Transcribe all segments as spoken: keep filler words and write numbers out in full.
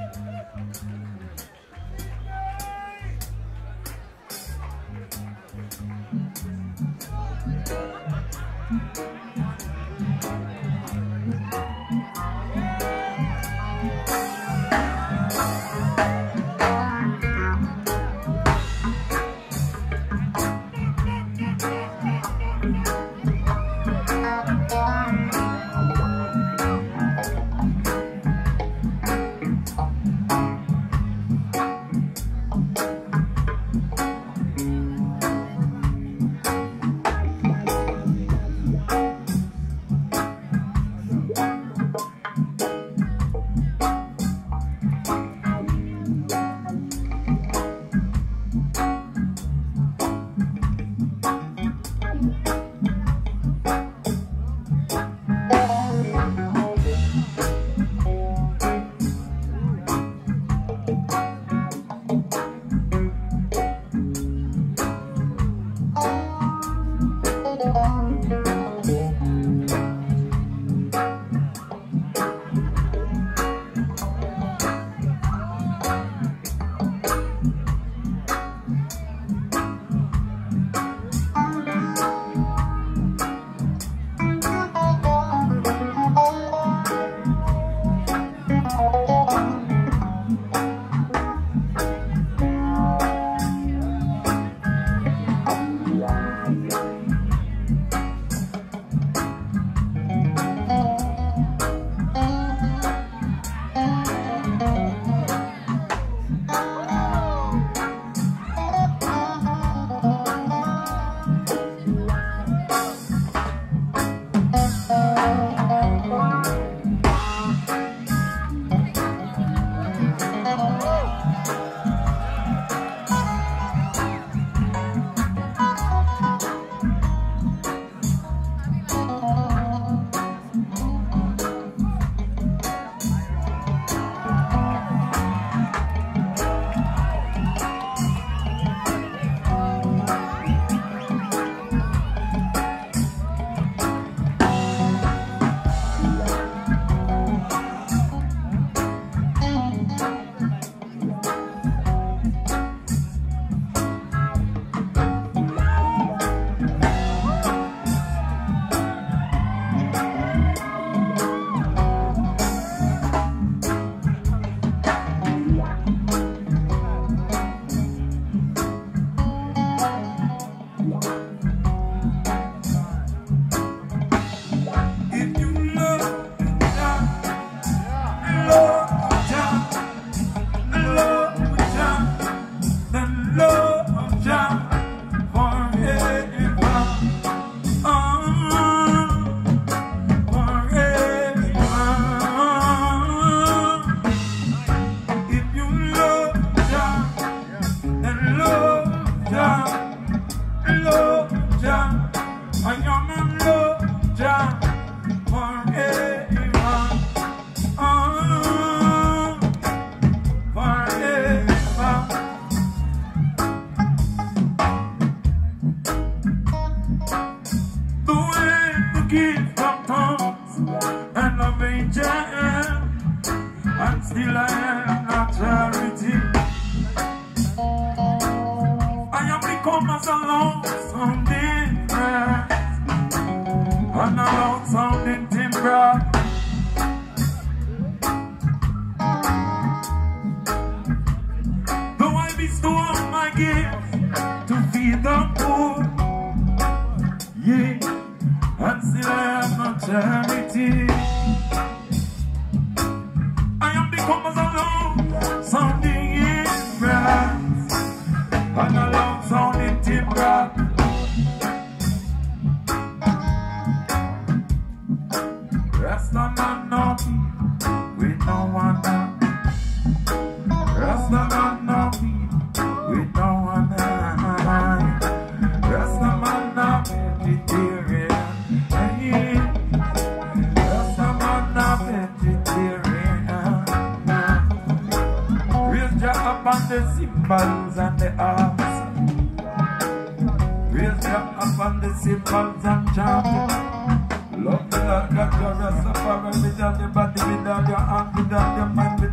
Love the Lord, God, your Rastafari, with all your body, with all your heart, with all your mind, with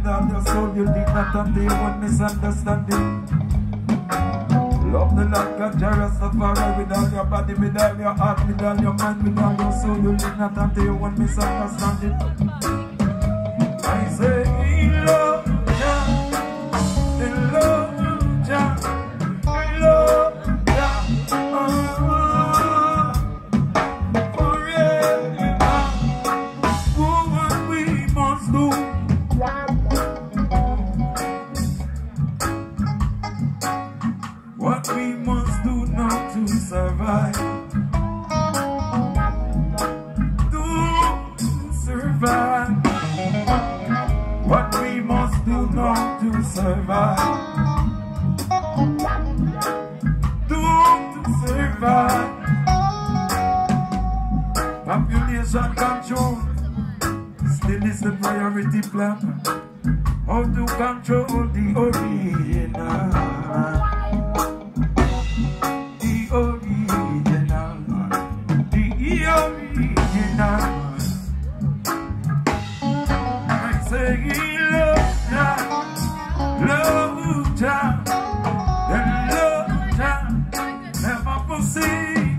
all your soul. You did not until one misunderstanding. Love the Lord God, Jah Rastafari, with all your body, with all your heart, with all your mind, with all your soul. You did not until one misunderstanding. I say, love Jah, love Jah, love Jah, ah, forever. Oh, what we must do. What we must do now to survive. To survive. What we must do now to survive. To survive. Population control still is the priority plan. How to control the original. The original. The original. I say love Jah, love Jah, and love Jah, never proceed.